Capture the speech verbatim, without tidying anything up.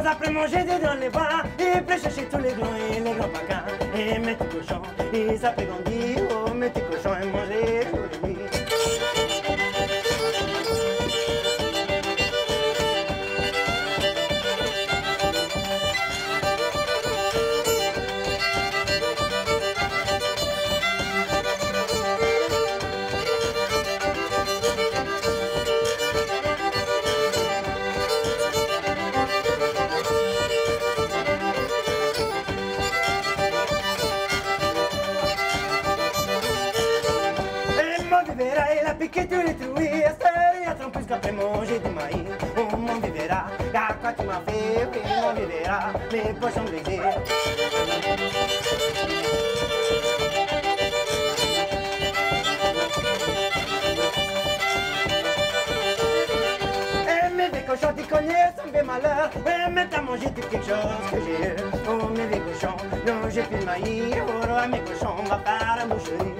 cochons après manger des dans les bras, ils pleurent chercher tous les glands et les grands pacas. Et mes petits cochons, ils s'appellent Gandhi, oh mes petits cochons, ils mangent tous les nuits. Piqué tous les trous, et il y a trop plus qu'après manger du maïs. Oh mon vivera, car quoi tu m'as fait, oui mon vivera, mes poches sont brisées. Et mes vieux cochons, tu connais son vieux malheur, et mais t'as mangé tout quelque chose que j'ai eu. Oh mes vieux cochons, non j'ai plus de maïs, oh roi mes cochons, on va faire la boucherie.